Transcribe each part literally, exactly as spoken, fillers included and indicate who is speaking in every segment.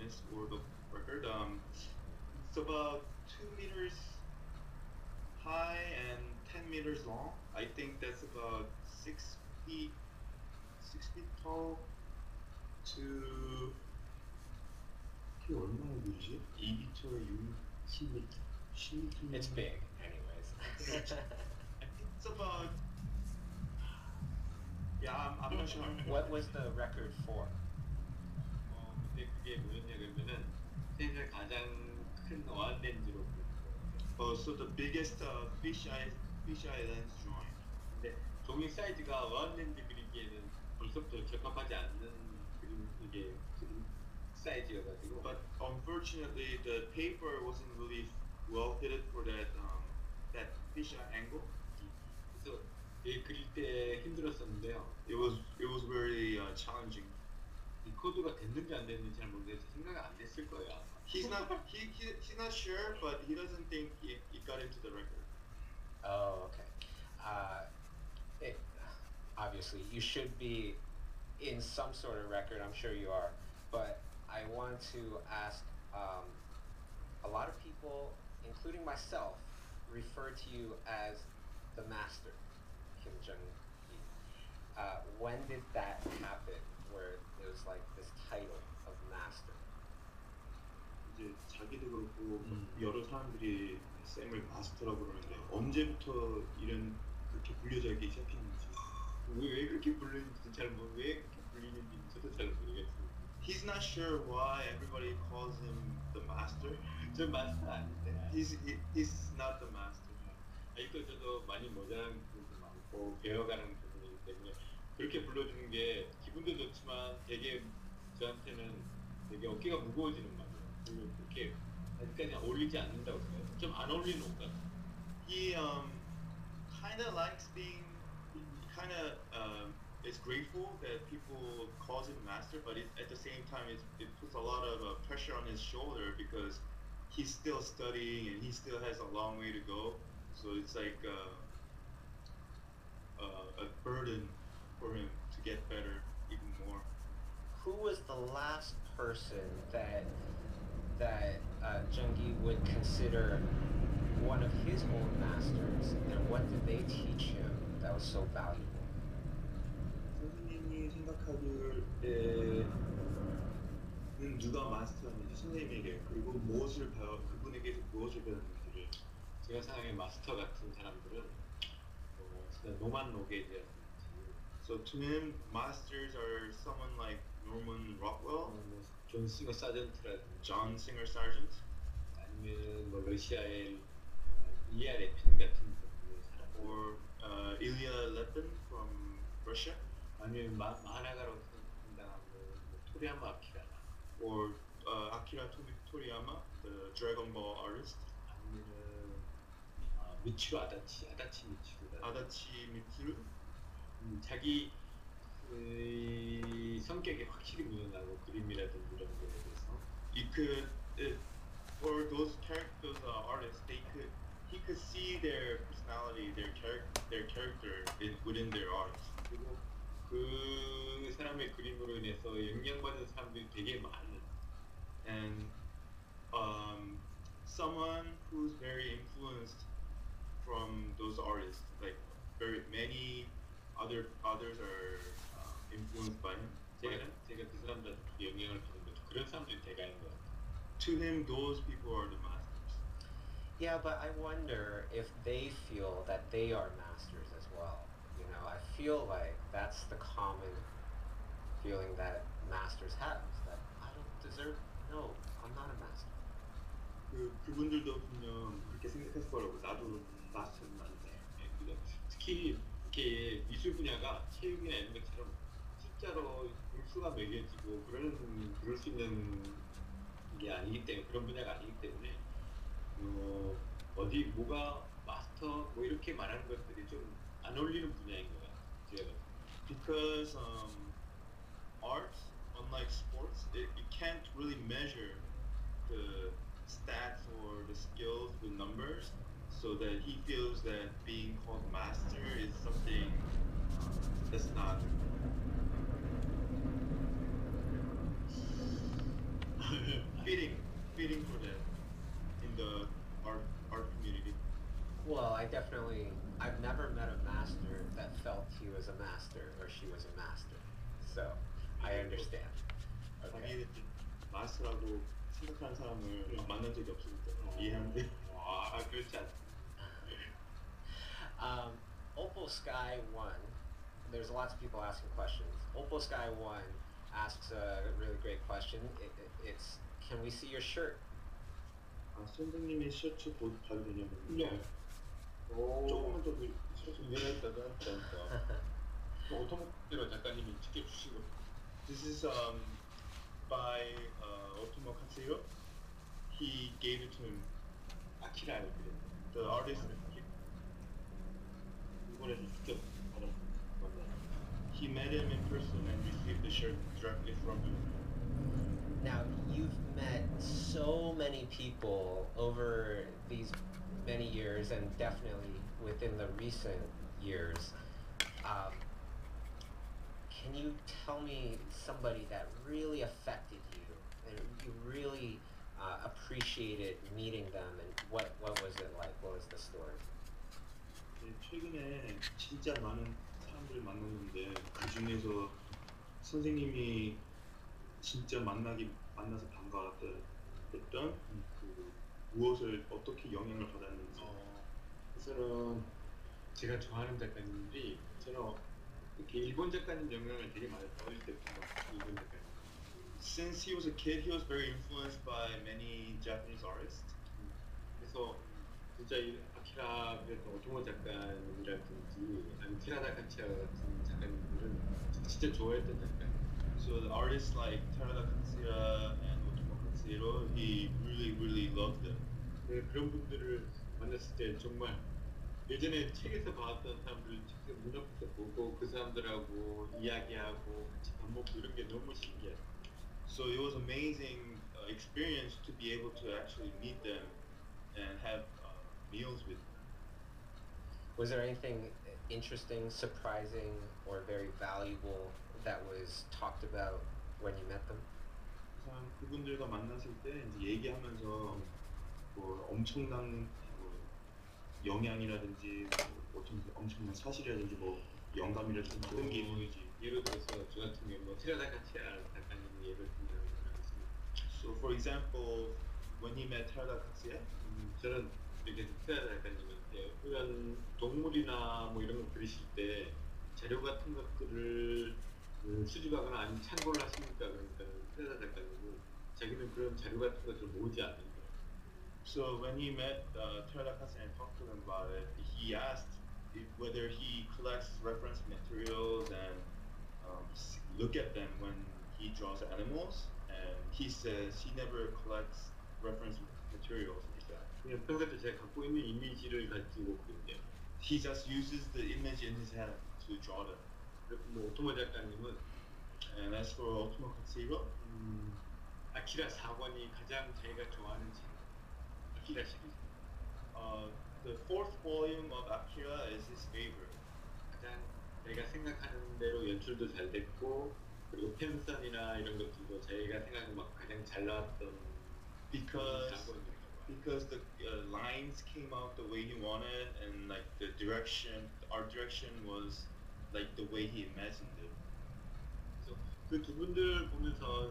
Speaker 1: Guinness World of Record. Um, it's about two meters high and ten meters long. I think that's about six feet, six feet tall to 키 얼마나 길지? 이 미터에 십 미터. 십 미터.
Speaker 2: It's big, anyways.
Speaker 1: I think it's about. Yeah, I'm, I'm not sure.
Speaker 2: What was the record for?
Speaker 3: 어, 근데 그게 뭐였냐 그러면은 세계 가장 큰 어안렌즈로
Speaker 1: Oh, so the biggest uh, fisheye fisheye lens drawing.
Speaker 3: 근데 종이 사이즈가 어안렌즈 그리기에는 벌써부터 적합하지 않는 그림 이게 그림 사이즈여가지고.
Speaker 1: But unfortunately, the paper wasn't really well fitted for that um, that fisheye angle.
Speaker 3: 그래서 얘 그릴 때 힘들었었는데요.
Speaker 1: It was it was very uh, challenging.
Speaker 3: 이 코드가 됐는지 안 됐는지 잘 모르겠어요. 생각 안 됐을 거예요. 아마.
Speaker 1: He's not he, he he's not sure, but he doesn't think it, it got into the record.
Speaker 2: Oh, okay. Uh, it, obviously, you should be in some sort of record. I'm sure you are. But I want to ask, um, a lot of people, including myself, refer to you as the master, Kim Jung-hee. Uh, when did that happen, where it was like this title of master?
Speaker 1: 이제 자기도 그렇고
Speaker 3: 음.
Speaker 1: 여러 사람들이 샘을 마스터라고 그러는데 언제부터 이런 그렇게 불려지기 시작했는지.
Speaker 3: 왜, 왜 그렇게 불리는지 잘 모르, 왜 그렇게 불리는지 저도 잘 모르겠어요.
Speaker 1: He's not sure why everybody calls him the master.
Speaker 3: 저 마스터 아닌데.
Speaker 1: He's he, he's not the master.
Speaker 3: 아직도 저도 많이 모자란 부분도 많고 배워가는 부분이기 때문에 그렇게 불러주는 게 기분도 좋지만 되게 저한테는 되게 어깨가 무거워지는 말이에요. 그리고 그렇게 아직까지 어울리지 않는다고 생각해요. 좀 안 어울리는 옷 같아요.
Speaker 1: He um kind of likes being kind of um is grateful that people calls him master, but it, at the same time it, it puts a lot of uh, pressure on his shoulder because he's still studying and he still has a long way to go. So it's like uh, uh, a burden for him to get better even more.
Speaker 2: Who was the last person that that uh, Jung-gi would consider one of his own masters, and what did they teach him that was so valuable?
Speaker 1: 선생님이 생각하기에는 누가 마스터였는지 선생님에게 그리고 무엇을 배워 그분에게서 무엇을 배웠는지를.
Speaker 3: 제가 생각에 마스터 같은 사람들은 뭐 진짜 노만 로게이즈라든지
Speaker 1: So to him, masters are someone like Norman Rockwell,
Speaker 3: 존 싱어 사전트라든지
Speaker 1: John Singer Sargent,
Speaker 3: 아니면 뭐 러시아의 이알 에핀 같은 분의 사람
Speaker 1: or uh, Ilya Lepin from Russia,
Speaker 3: 아니면 마, 만화가로 등장한 뭐, 뭐 토리야마 아키라나
Speaker 1: or uh, Akira To- Toriyama, the Dragon Ball artist,
Speaker 3: 아니면 아, 미치루 아다치 아다치 미치루라
Speaker 1: Adachi Mitsuru.
Speaker 3: 음, 자기 그 성격이 확실히 묻어나고 그림이라든지 이런 거에 대해서
Speaker 1: You could, it, for those characters, uh, artists, they could, he could see their personality, their character, their character in, within their art.
Speaker 3: 그리고 그 사람의 그림으로 인해서 영향받은 사람들이 되게 많은
Speaker 1: And um, someone who's very influenced from those artists, like very many other others are uh, influenced by him. by
Speaker 3: 제가,
Speaker 1: him.
Speaker 3: 제가 그 사람들한테 영향을 받은 거죠. 그런 사람들이 대가인 것 같아요.
Speaker 1: To him, those people are the masters.
Speaker 2: Yeah, but I wonder if they feel that they are masters as well. You know, I feel like that's the common feeling that masters have, that I don't deserve, no, I'm not a master.
Speaker 1: 그 그분들도 분명 그렇게 생각했을 거라고. 나도 마스터는 아닌데.
Speaker 3: 예, 그래서 특히 이렇게 미술 분야가 체육이나 이런 것처럼 숫자로 점수가 매겨지고 그러는 그럴 수 있는 게 아니기 때문에 그런 분야가 아니기 때문에 어, 어디 뭐가 마스터 뭐 이렇게 말하는 것들이 좀 안 어울리는 분야인 것 같아요. 제가 봤을 때.
Speaker 1: Because um, art, unlike sports, it, you can't really measure the stats or the skills with numbers, so that he feels that being called master is something that's not. 아스라고 생각하는 사람을
Speaker 3: 음.
Speaker 1: 만난 적이 없으니까
Speaker 3: 어.
Speaker 1: 이해하는데.
Speaker 3: 아, 그렇지 않습니다.
Speaker 2: Um, Opal Sky One. There's lots of people asking questions. Opal Sky One asks a really great question. It, it, it's, can we see your shirt?
Speaker 1: 아, 선생님의 셔츠 보- 봐도 되냐고.
Speaker 3: 네. 오,
Speaker 1: 조금만 더 늘-
Speaker 3: 유명했다고 하니까 오토모티로 작가님이 지켜주신 거.
Speaker 1: This is um by uh, Otomo Katsuhiro. He gave it to him.
Speaker 3: 아키라를 그랬는데.
Speaker 1: The artist.
Speaker 3: 이번에도 직접 받았습니다.
Speaker 1: He met him in person and received the shirt directly from him.
Speaker 2: Now, you've met so many people over these many years and definitely within the recent years. Um, can you tell me somebody that really affected you and you really uh, appreciated meeting them, and what, what was it like? What was the story?
Speaker 1: 네, 최근에 진짜 많은 사람들 만났는데 그 중에서 선생님이 진짜 만나기 만나서 반가웠던 했던 그 무엇을 어떻게 영향을 받았는지.
Speaker 3: 어, 우선은 제가 좋아하는 작가님들이 저는 이렇게 일본 작가님 영향을 되게 많이 어릴 때부터 일본 작가님.
Speaker 1: Since he was a kid, he was very influenced by many Japanese artists.
Speaker 3: 그래서 진짜 이 아키라 그랬던 오토모 작가님이라든지 아니면 티라다 카치아 같은 작가님들은 진짜 좋아했던 작가님.
Speaker 1: So the artists like Tarada Katsuya and Otomo Katsuhiro, he really, really loved them.
Speaker 3: 네, 그런 분들을 만났을 때 정말 예전에 책에서 봤던 사람들을 직접 눈앞에서 보고 그 사람들하고 이야기하고 같이 밥 먹고 이런 게 너무 신기해요.
Speaker 1: So it was amazing uh, experience to be able to actually meet them and have uh, meals with them.
Speaker 2: Was there anything interesting, surprising, or very valuable that was talked about when you met them?
Speaker 1: 항상 그분들과 만났을 때 이제 얘기하면서 뭐 엄청난 뭐 영향이라든지 뭐 어떤 엄청난 사실이라든지 뭐 영감이라든지 어떤 게 있는지.
Speaker 3: 예를 들어서 저 같은 경우 뭐 티라다 카치아 작가님 예를 든다고 하겠습니다.
Speaker 1: So for example, when he met Tarada Katsuya,
Speaker 3: 음, 저는 이렇게 티라다 작가님한테 이런 동물이나 뭐 이런 거 그리실 때 자료 같은 것들을 그 수집하거나 아니면 참고를 하십니까? 그러니까 티라다 작가님은 자기는 그런 자료 같은 것들을 모으지 않는다.
Speaker 1: so when he met uh, Tarada Katsuya and talked to him about it, he asked if, whether he collects reference materials and um, s- look at them when he draws animals, and he says he never collects reference materials like that.
Speaker 3: 그냥 평소에 제가 갖고 있는 이미지를 가지고 그런데
Speaker 1: He just uses the image in his head to draw them.
Speaker 3: 그리고 뭐 오토모 작가님은
Speaker 1: And as for Otomo Katsuhiro,
Speaker 3: 음, 아키라 사 권이 가장 자기가 좋아하는 책 아키라 시리즈
Speaker 1: uh, the fourth volume of Akira is his favorite.
Speaker 3: 가장 자기가 생각하는 대로 연출도 잘 됐고 그리고 펜선이나 이런 것들도 자기가 생각하는 막 가장 잘 나왔던
Speaker 1: Because
Speaker 3: 장본입니다.
Speaker 1: because the uh, lines came out the way he wanted, and like the direction, the art direction was like the way he imagined it.
Speaker 3: 그래서 그 두 분들 보면서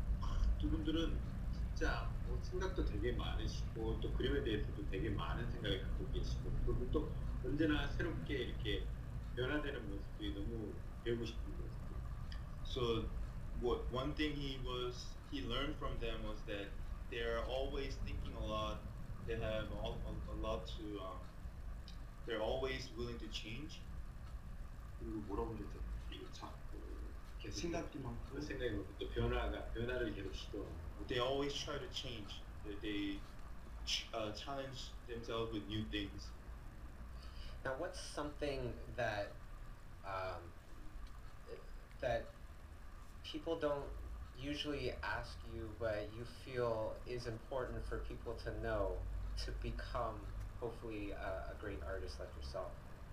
Speaker 3: 두 분들은 진짜 뭐 생각도 되게 많으시고 또 그림에 대해서도 되게 많은 생각을 갖고 계시고 그리고 또 언제나 새롭게 이렇게 변화되는 모습이 너무 배우고 싶은 모습.
Speaker 1: So what one thing he was he learned from them was that they are always thinking a lot. They have all, a, a lot to. Um, they're always willing to change. 그리고 뭐라고 그랬죠? 이거 자,
Speaker 3: 계속
Speaker 1: 생각이 많고.
Speaker 3: 그 생각이 많고 또 변화가 변화를 계속 시도하고.
Speaker 1: They always try to change. They, they ch- uh, challenge themselves with new things.
Speaker 2: Now, what's something that um, that people don't usually ask you, but you feel is important for people to know to become, hopefully, a, a great artist like yourself?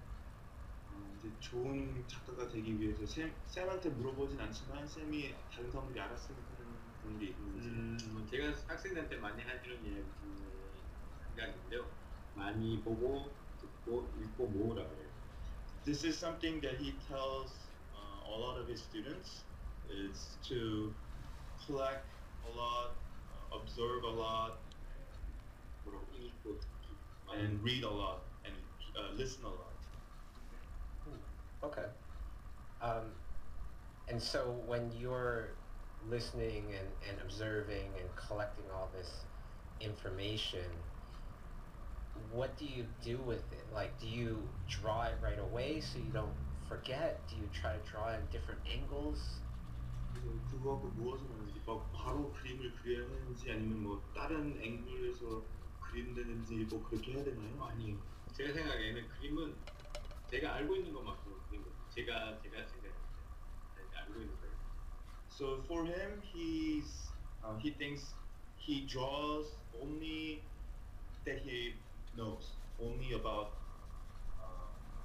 Speaker 1: 어, 이제 좋은 작가가 되기 위해서 쌤, 쌤한테 물어보진 않지만 쌤이 다른 사람들이 알았으면 하는 그런 게 있는지.
Speaker 3: 음, 뭐 제가 학생들한테 많이 하시는 이야기 한 가지인데요. 많이 보고 듣고 읽고 모으라 그래요.
Speaker 1: This is something that he tells uh, a lot of his students is to collect a lot, uh, observe a lot,
Speaker 3: 뭐라고 읽고 듣기 많이
Speaker 1: and read a lot, and uh, listen a lot.
Speaker 2: Okay. Um, and so when you're listening and, and observing and collecting all this information, what do you do with it? Like, do you draw it right away so you don't forget? Do you try to draw in different angles?
Speaker 3: 그거 갖고 무엇을 하는지 막 바로 그림을 그려야 되는지 아니면 뭐 다른 앵글에서 그린다든지 뭐 그렇게 해야 되나요? 아니요. 제가 생각에는 그림은 제가 알고 있는 것만큼 그린 거예요. 제가 제가 생각할 때 제가 알고 있는 거예요.
Speaker 1: So for him, he's uh, he thinks he draws only that he knows, only about. Uh,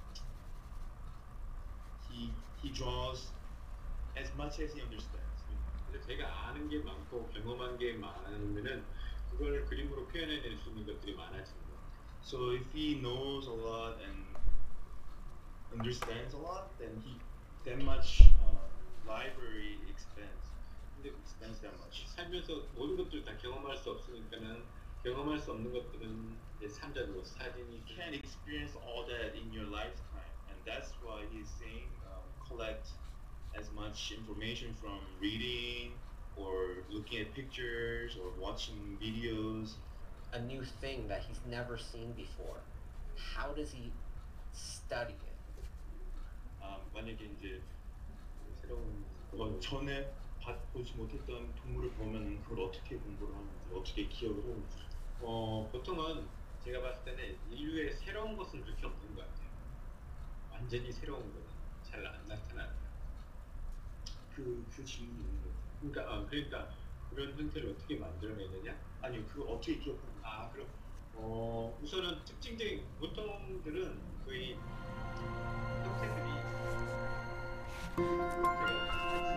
Speaker 1: he he draws as much as he understands.
Speaker 3: 근데 제가 아는 게 많고 경험한 게 많으면은 그걸 그림으로 표현해낼 수 있는 것들이 많아지는 거예요.
Speaker 1: So if he knows a lot and understands a lot, then he that much uh, library expands.
Speaker 3: 근데
Speaker 1: Expands that much.
Speaker 3: 살면서 모든 것들 다 경험할 수 없으니까는 경험할 수 없는 것들은 이제 산자도 사진이
Speaker 1: You can't experience all that in your lifetime, and that's why he's saying um, collect as much information from reading or looking at pictures or watching videos.
Speaker 2: A new thing that he's never seen before. How does he study it?
Speaker 1: Um, 만약에 이제
Speaker 3: 새로운
Speaker 1: 뭐 전에 봐- 보지 못했던 동물을 보면 그걸 어떻게 공부를 하는지, 어떻게 기억을 하는지.
Speaker 3: 어, 보통은 제가 봤을 때는 인류의 새로운 것은 그렇게 없는 것 같아요. 완전히 새로운 거는 잘 안 나타나요.
Speaker 1: 그, 그 질문이 있는 거죠.
Speaker 3: 그러니까, 아, 그러니까 그런 형태를 어떻게 만들어내느냐?
Speaker 1: 아니요, 그걸 어떻게 기억하는지.
Speaker 3: 아, 그럼 어, 우선은 특징적인 보통들은 거의 형태들이 제가